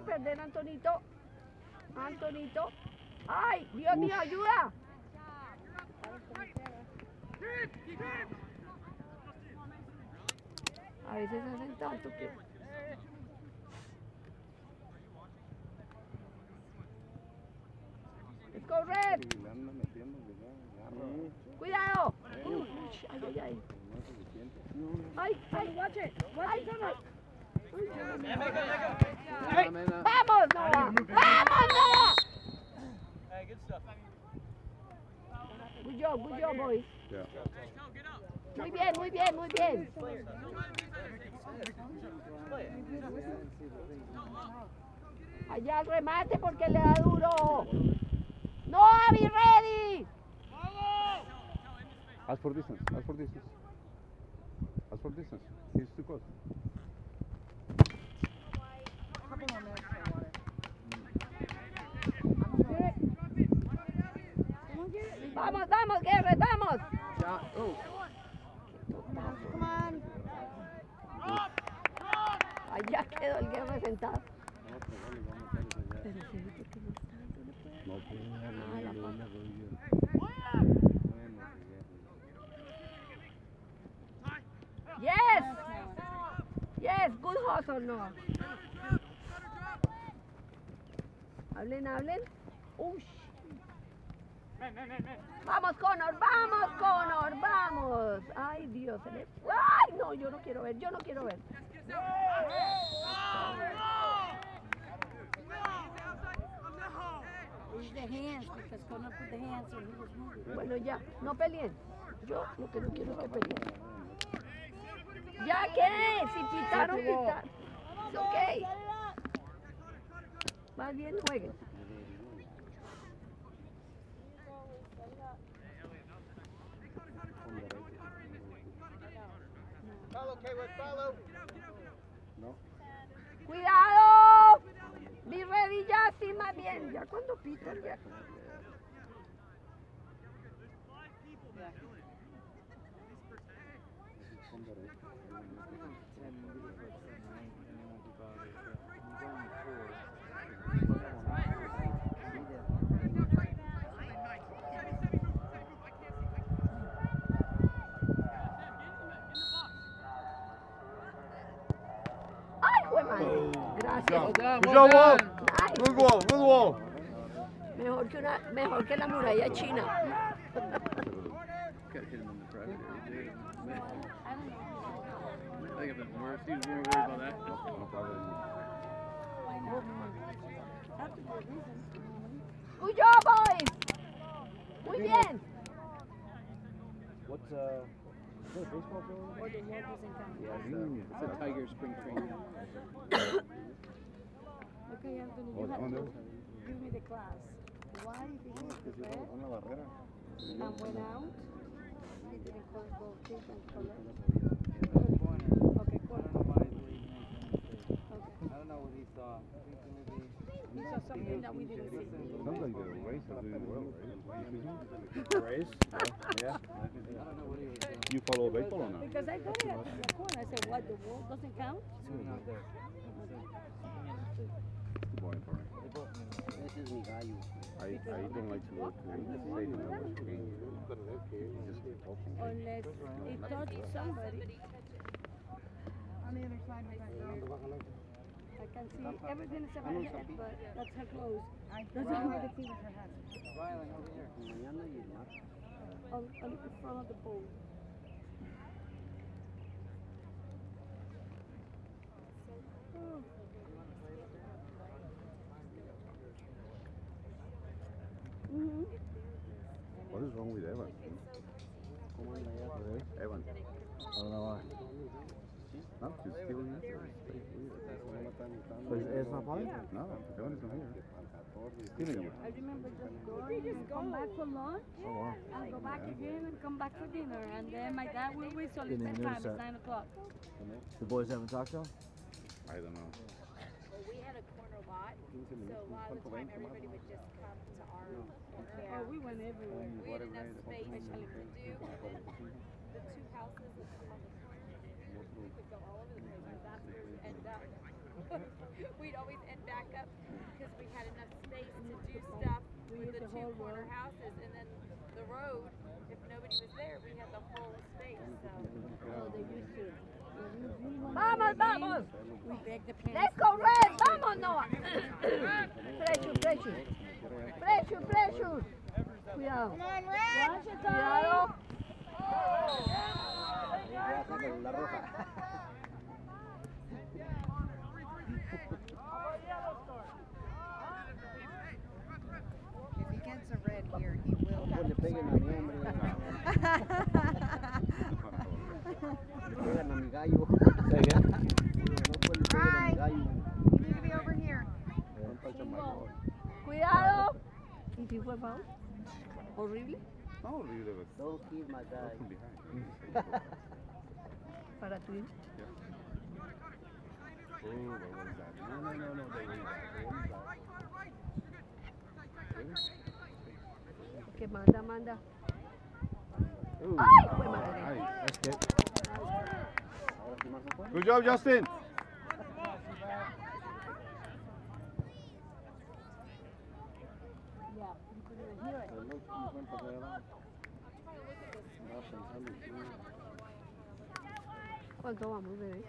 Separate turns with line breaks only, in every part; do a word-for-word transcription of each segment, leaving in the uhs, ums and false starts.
a perder, Antonito. Antonito. ¡Ay, Dios mío, ayuda! A veces hacen tanto que... Let's go, Red. Cuidado. Uy, ay, ay, ay. Ay, ay, watch it. Watch it, ay. Ay, ¡vamos, Noah! ¡Vamos, Noah!
Hey, good stuff.
Good job, good job, boys.
Yeah.
Muy bien, muy bien, muy bien. Allá el remate porque le da duro. No, be ready.
Ask for distance. Ask for distance. Ask for distance. He's too close.
Vamos, vamos, Guerre, vamos.
Oh.
Allá quedó el Guerre sentado.
No, pues,
Ah, la pata. Yes. Yes, good hustle, no. Hablen, hablen. Uy. Vamos, Connor, vamos, Connor, vamos. Ay, Dios, se le... Ay, no, yo no quiero ver, yo no quiero ver. Bueno, ya, no peleen. Yo lo que no quiero es que peleen. ¿Ya qué? Si pitaron, pitaron. Es ok. Más bien jueguen.
Follow, Kaywood, follow.
no.
¡Cuidado! Be ready ya, sí, más bien. Ya cuando pitan, ya. ¡Ay, fue madre! Gracias.
Good job, Wall.
Nice.
Good wall. Good wall.
Mejor que, una, mejor que la muralla china.
Got hit him in the private area. I think if it's worse, he's more worried about that. No problem.
Good job, boys. Muy bien.
What's uh, is that a baseball field?
Yeah, it's, uh, it's a Tiger spring training.
Okay, Anthony,
Oh,
you have
on
to
there?
give me the class. Why did he red
Una barrera.
and went out? He didn't call go kick and color. Okay, corner.
I don't know what he saw. I think maybe
He saw something that we didn't see.
Sounds like the race is doing well, right?
race.
Yeah.
I don't know what he was doing.
You follow baseball or not?
Because I told him at the corner, I said, what, the wall doesn't count?
Out there.
Good morning, Tony.
This is mi gallo.
I, I don't like to go to the stadium and watch the game. Just talking.
Unless it touched somebody. On the other side, I can see everything is about her head, but that's her clothes. That's how the feet of her head.
Rylan over here. Mañana y el martes.
On, on the front of the pole. Oh. Mm-hmm.
What is wrong with Evan?
¿Cómo anda ya?
Evan.
I don't know why.
No, she's still in there. It's weird.
But it's not playing?
No, Evan is not here. Still in here.
I remember just going and come back for lunch
Oh, wow.
and go back again and come back for dinner. And then my dad will whistle at the
Didn't
same time.
notice
It's
that.
nine o'clock.
The boys haven't talked to him?
I don't know.
Well, we had a corner lot, so a lot of the time everybody would just come to our area.
Oh, we went everywhere.
We had enough space to do the two houses on the corner. We could go all over the place. Our bathrooms end up. We'd always end back up the corner houses, and then the road, if nobody was there, we had the whole space, so.
Oh, they used to.
Vamos, vamos.
We begged the parents.
Let's go red. Vamos, Noah. Pressure, pressure. Pressure, pressure. Cuidado.
Come on, Red. Watch it,
Cuidado.
Ya sacan la roja.
If he gets a red here, he will
No
have
le
to
peguen a
sign.
mi hombre. Le pegan a mi gallo.
Say again?
No pues le peguen a mi gallo.
You need to be over here.
Don't touch on my dog.
Cuidado. ¿Y si fue foul? Horrible.
No, leave it.
Don't kill my guy.
From behind.
Para tu hijo.
Oh, what was that? No, no, no, no. They were that. Really?
Que manda, manda.
Ooh.
Ay, fue madre.
Nice. That's good.
Ahora sí más se fue.
Good job, Justin.
Pero no me cuenta que era. Andaba pensando y sí.
¿Cuánto vamos, bebé?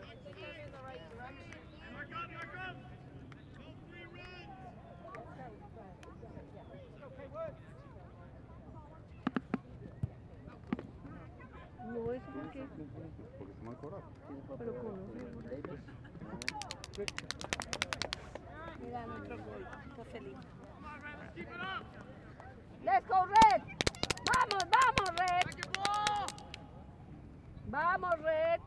No, eso porque...
Porque se me ha cobrado.
Pero con
Davis.
Mira, nuestro gol. Está feliz.
Let's go, Red. Vamos, vamos, Red. Vamos, Red.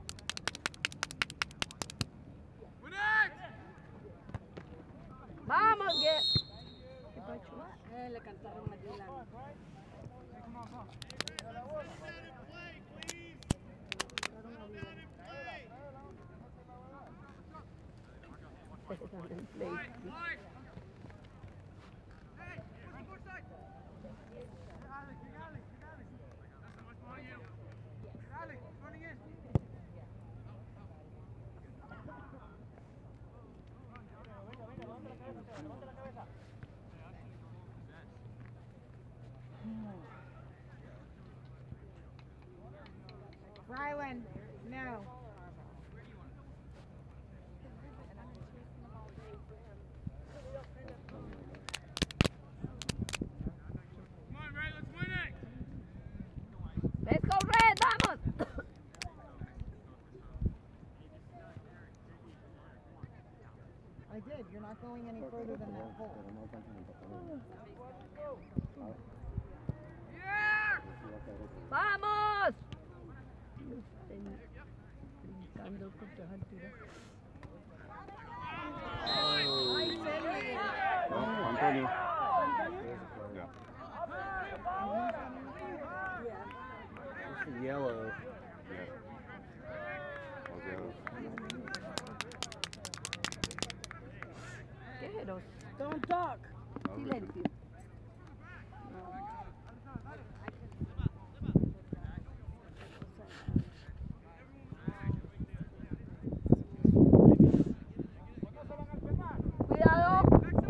Vamos, Get. ¿Qué pasó?
Eh, le cantaron a Dylan.
Están en play.
Rylan, no.
Let's go, Red. Vamos.
I did. You're not going any further than that hole.
Pero no alcanzan el papel.
Vamos. Brincando con todas alturas.
Oh, Antonio. Yeah.
It's a yellow.
Yeah. Was the other.
Qué feroz.
Don't talk.
That was good.
Silencio. Cuidado.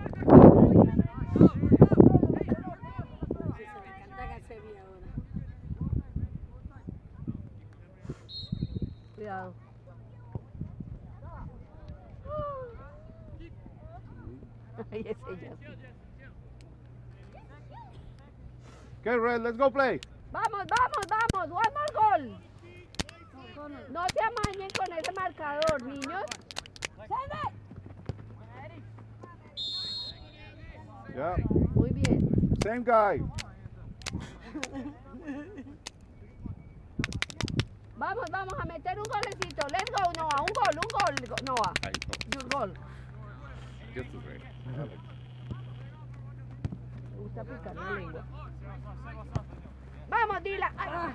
Sí, se le cantan a Sevilla ahora.
Cuidado. Ahí es ella.
Okay, Red, let's go play.
Vamos, vamos, vamos. One more goal. No se amañen con ese marcador, niños.
Yeah.
Muy bien.
Same guy.
Vamos, vamos a meter un golecito. Let's go, Noah. Un gol, un gol, Noah.
I know.
Your goal.
Just as right.
Me gusta picar la lengua. Vamos, Dila. Ay,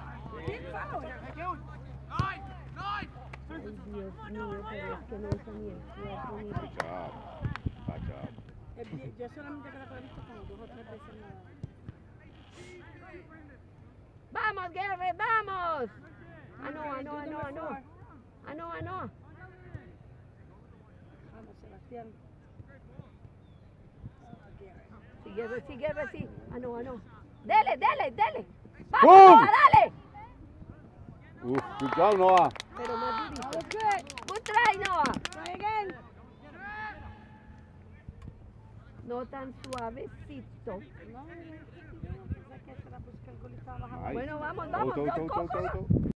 Ay, Dios mío, pero es que no está ni el cuerpo ni
Good job. Good job.
Eh, bien, Yo solamente creo que lo he visto como dos o tres veces nada.
Vamos, Guerre, vamos. Ah, no, ah, no, ah, no, ah, no. Ah, no, ah, no.
Vamos, Sebastián.
Sí, Guerra, sí, Guerra, sí. Ah, no, ah, no. Dele, dele, dele.
¡Bum!
¡Vamos, Noah, dale!
Ooh, good job, Noah.
Pero más durito.
That was good.
Good try, Noah.
Try again.
No tan suavecito.
No, no, no, no, que se la busca el golito abajo.
Ay.
Bueno, vamos,
Go,
vamos.
go,
Go,
go,
go,
go,
go.
go, go.